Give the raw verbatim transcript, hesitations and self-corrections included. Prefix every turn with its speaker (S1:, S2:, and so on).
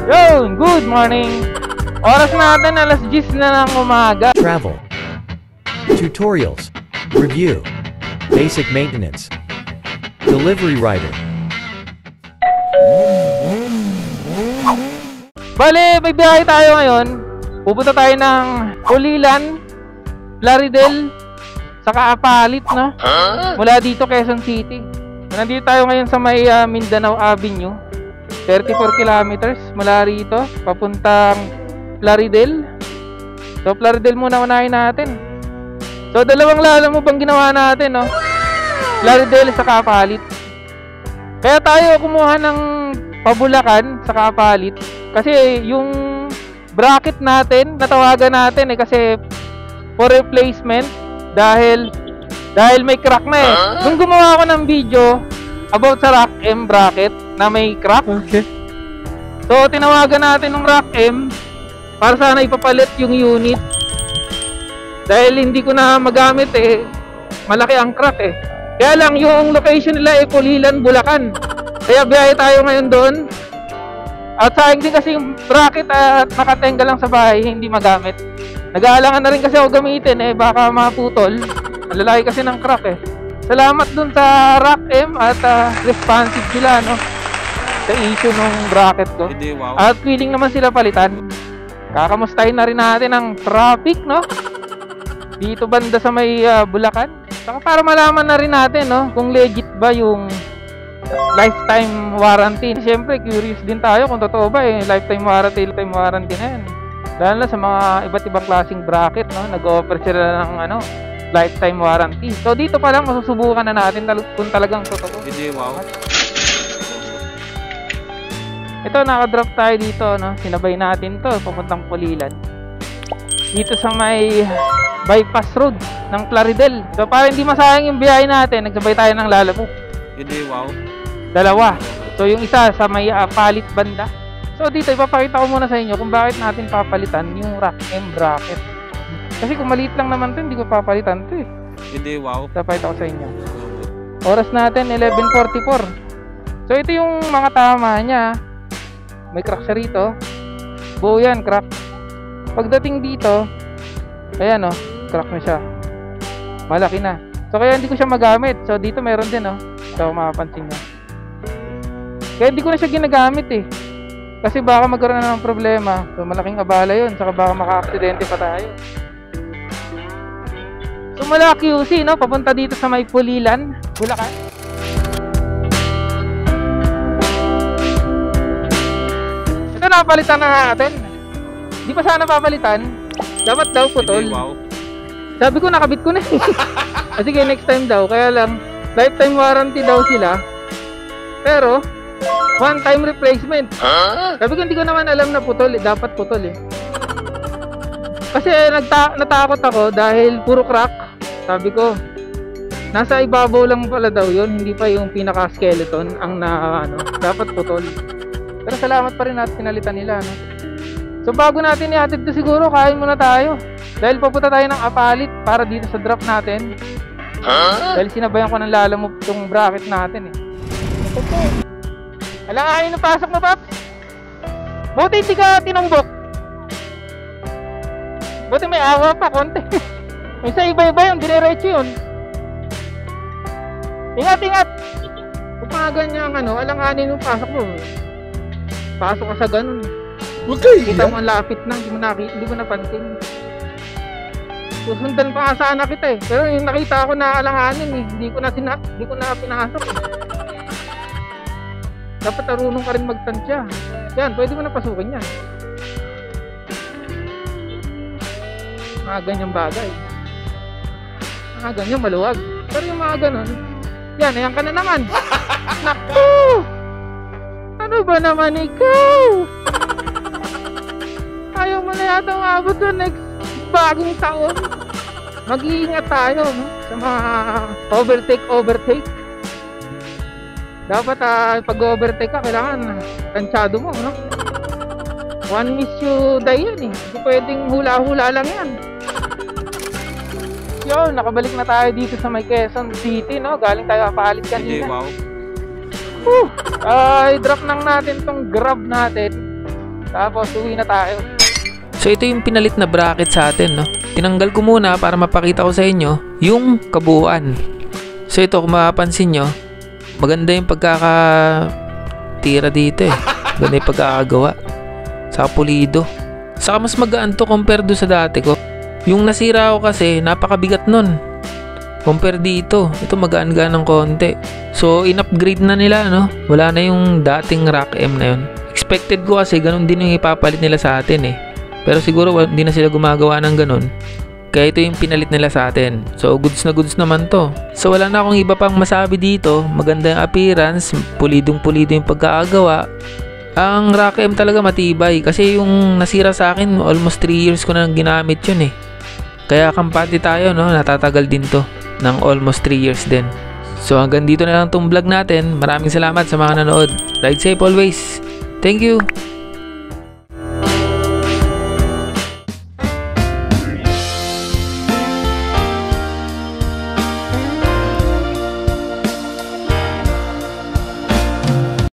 S1: Yun, good morning. Oras natin alas diyes na ng umaga.
S2: Travel, tutorials, review, basic maintenance, delivery rider.
S1: Bale, may biyahe tayo ngayon. Pupunta tayo ng Pulilan, Plaridel, saka Apalit, no? Mula dito, Quezon City. Nandito tayo ngayon sa may uh, Mindanao Avenue. thirty-four kilometers mula rito, papuntang Plaridel. So, Plaridel muna unahin natin. So, dalawang lalo mo bang ginawa natin, no? Plaridel sa Apalit. Kaya tayo kumuha ng Pabulacan sa Apalit. Kasi yung bracket natin, natawagan natin eh. Kasi for replacement. Dahil, dahil may crack na eh. Nung gumawa ako ng video about sa Rack M bracket na may crack.
S2: Okay.
S1: So, tinawagan natin ng Rack M para sana ipapalit yung unit. Dahil hindi ko na magamit eh. Malaki ang crack eh. Kaya lang, yung location nila ay Pulilan, Bulacan. Kaya biyahe tayo ngayon doon. At sayang din kasi yung bracket at nakatenga lang sa bahay, hindi magamit. Nag-aalangan na rin kasi ako gamitin eh. Baka maputol. Malalaki kasi ng crack eh. Salamat dun sa Rack M at uh, responsive sila, no? Sa issue ng bracket ko. At willing naman sila palitan. Kakamustahin na rin natin ang traffic, no? Dito banda sa may uh, Bulacan. Saka para malaman na rin natin, no? Kung legit ba yung lifetime warranty. Siyempre, curious din tayo kung totoo ba eh. Lifetime warranty, lifetime warranty na yan. Dahil na sa mga iba't ibang klaseng bracket, no? Nag-offer sila ng ano, lifetime warranty. So dito pa lang masusubukan na natin kung talagang totoo.
S3: Hindi, wow.
S1: Ito, nakadrop tayo dito, no? Sinabay natin to papuntang Pulilan. Dito sa may bypass road ng Plaridel. So para hindi masayang yung biyahe natin, nagsabay tayo ng Lalabok.
S3: Hindi, wow.
S1: Dalawa. So yung isa sa may uh, Palit banda. So dito ipapakita ko muna sa inyo kung bakit natin papalitan yung Rack M bracket. Kasi kung maliit lang naman to, hindi ko papalitan to eh.
S3: Hindi, wow.
S1: Papakita ko sa inyo. Oras natin eleven forty-four. So ito yung mga tama niya. May crack siya rito. Buo yan, crack. Pagdating dito, ayan o, oh, crack na siya. Malaki na. So kaya hindi ko siya magamit. So dito meron din o. Oh. So mapapansin nyo. Kaya hindi ko na siya ginagamit eh. Kasi baka magkaroon na ng problema. So malaking abala yun. Saka baka maka-aksidente pa tayo. So mula Q C, no? Papunta dito sa may Pulilan, Bulacan. Ito napalitan na natin. Di pa sana papalitan. Dapat daw putol.
S3: Hindi, wow.
S1: Sabi ko nakabit ko na eh. Sige, next time daw. Kaya lang, lifetime warranty daw sila. Pero one time replacement. Sabi ko hindi ko naman alam na putol. Dapat putol eh. Kasi nagta natakot ako dahil puro crack. Sabi ko, nasa ibabaw lang pala daw yun. Hindi pa yung pinaka-skeleton ang na, ano, dapat putol. Pero salamat pa rin natin pinalitan nila, no? So bago natin ihatid to siguro, kain muna tayo. Dahil papunta tayo ng Apalit para dito sa drop natin. Dahil sinabayan ko ng lalamove itong bracket natin eh. Alang ahin na pasok na, Paps. Buti hindi ka tinumbok. Buti may awa pa, konti. May sa iba-iba yun, dinerecho yun. Ingat, ingat. Kung mga ganyan, ano, alanganin yung pasok mo. Pasok ka sa ganun.
S2: Huwag kayo.
S1: Kita mo ang lapit na, hindi mo, nakita, hindi mo napansin. Susundan pa nga sana kita eh. Pero yung nakita ko na alanganin eh, hindi ko na, sina hindi ko na pinasok eh. Dapat arunong ka rin magtansya. Yan, pwede mo na pasukin yan. Mga ganyang bagay. Mga ganyan maluwag. Pero yung mga ganon, yan, ayan ka na naman. Naku! Ano ba naman ikaw? Ayaw mo na yata umabot doon next bagong taon. Mag-iingat tayo, no? Sa mga overtake, overtake. Dapat uh, pag-overtake ka, kailangan tansyado mo, no? One miss you die yan eh. Hindi pwedeng hula-hula lang yan. Yun, nakabalik na tayo dito sa may Quezon City, no? Galing tayo Apalit kanina.
S3: Wow.
S1: Whew! Uh, i-drop lang natin tong Grab natin Tapos uwi na tayo.
S4: So ito yung pinalit na bracket sa atin, no? Tinanggal ko muna para mapakita ko sa inyo yung kabuuan. So ito, kung mapapansin nyo, maganda yung pagkakatira dito eh. Maganda yung pagkakagawa. Saka pulido. Saka mas magaan to compare do sa dati ko. Yung nasira ko kasi, napakabigat nun. Compare dito, ito magaan-gaan ng konti. So in-upgrade na nila, no? Wala na yung dating rack M na yun. Expected ko kasi ganun din yung ipapalit nila sa atin eh. Pero siguro hindi na sila gumagawa ng ganun. Kaya ito yung pinalit nila sa atin. So goods na goods naman to. So wala na akong iba pang masabi dito. Maganda yung appearance, pulidong pulido yung pagkakagawa. Ang rack M talaga matibay. Kasi yung nasira sa akin, almost three years ko na ginamit yun eh. Kaya kampante tayo, no? Natatagal din to ng almost three years din. So hanggang dito na lang tong vlog natin. Maraming salamat sa mga nanood. Ride safe always. Thank you.